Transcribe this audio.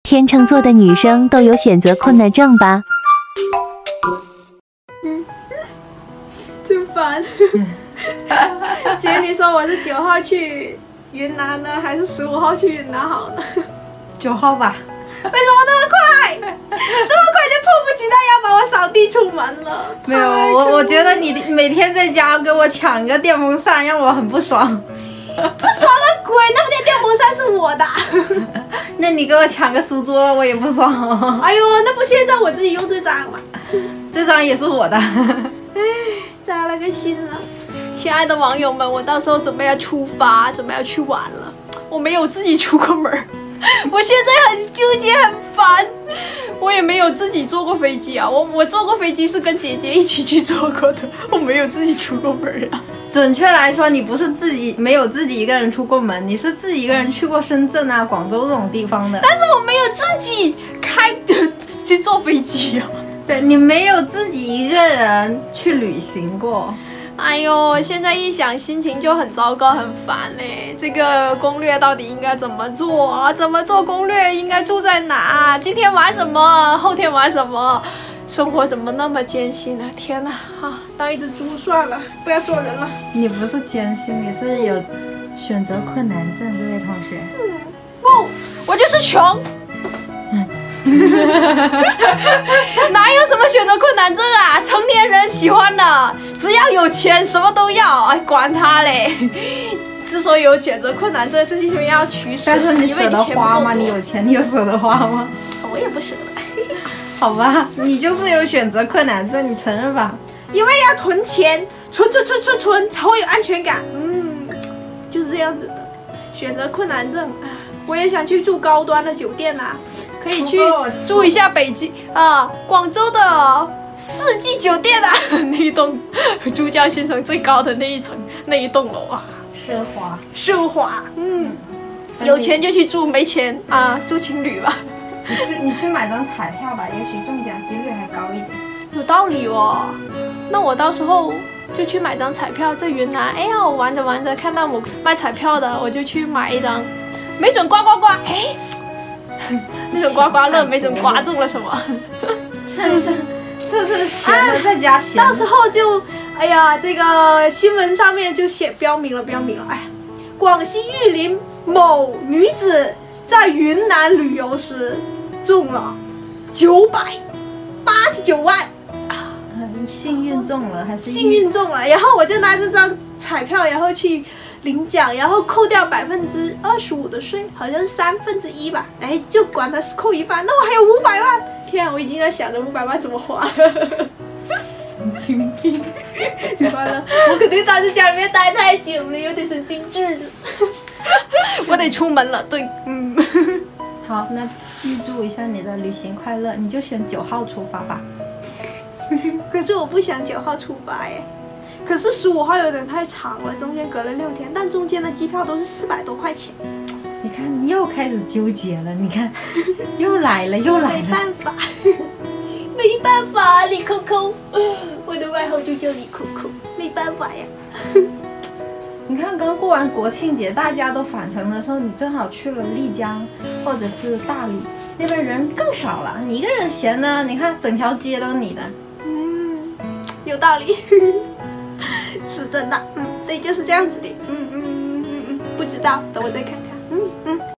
天秤座的女生都有选择困难症吧？ 真烦。姐，你说我是9号去云南呢，还是15号去云南好呢 ？9号吧。 为什么那么快？这么快就迫不及待要把我扫地出门了？ 没有，我觉得你每天在家给我抢个电风扇，让我很不爽。 不爽个鬼！那部电风扇是我的。 那你给我抢个书桌，我也不爽。 哎呦，那不现在我自己用这张吗？ 这张也是我的。 哎，扎了个心了。亲爱的网友们，我到时候准备要出发，准备要去玩了。我没有自己出过门，我现在很纠结，很烦。我也没有自己坐过飞机啊，我坐过飞机是跟姐姐一起去坐过的，我没有自己出过门啊。 准确来说，你不是没有自己一个人出过门，你是自己一个人去过深圳啊、广州这种地方的。 但是我没有自己去坐飞机啊。 对，你没有自己一个人去旅行过。 哎呦，现在一想心情就很糟糕，很烦嘞。这个攻略到底应该怎么做啊？怎么做攻略？应该住在哪？今天玩什么？后天玩什么？生活怎么那么艰辛啊！天哪，当一只猪算了，不要做人了。 你不是艰辛，你是有选择困难症，这位同学。 不，我就是穷。哪有什么选择困难症啊？成年人喜欢的，只要有钱，什么都要，哎，管他嘞。之所以有选择困难症，这是因为要取舍。 但是你舍得花吗？你有钱，你有舍得花吗？ 我也不舍得。 好吧，你就是有选择困难症，你承认吧？ 因为要囤钱，存才会有安全感。就是这样子的。选择困难症，我也想去住高端的酒店啊，可以去住一下北京广州的4季酒店啊，那一栋珠江新城最高的那一层那一栋楼啊，奢华。有钱就去住，没钱住青旅吧。 你去买张彩票吧，也许中奖几率还高一点。 有道理哦，那我到时候就去买张彩票，在云南。哎呀，我玩着玩着看到我卖彩票的，我就去买一张，没准刮刮刮，哎，那种刮刮乐没准刮中了什么，是不是？ 这是闲的在家闲。 到时候就，哎呀，这个新闻上面就标明了，哎呀，广西玉林某女子在云南旅游时中了989万。 幸运中了还是幸运中了？然后我就拿这张彩票，然后去领奖，然后扣掉25%的税，好像是1/3吧。哎，就管它扣一半，那我还有500万。天啊，我已经在想着500万怎么花了。 神经病！ 完了，我肯定待在家里面待太久了，有点神经质了。我得出门了，对， 好，那预祝一下你的旅行快乐，你就选9号出发吧。 可是我不想9号出发耶，可是15号有点太长了，中间隔了6天，但中间的机票都是400多块钱。 你看，你又开始纠结了，你看，又来了。 没办法，没办法，李扣扣，我的外号就叫李扣扣，没办法呀。 你看，刚过完国庆节，大家都返程的时候，你正好去了丽江或者是大理，那边人更少了，你一个人闲呢，你看整条街都是你的。 有道理，是真的。对，就是这样子的。不知道，等我再看看。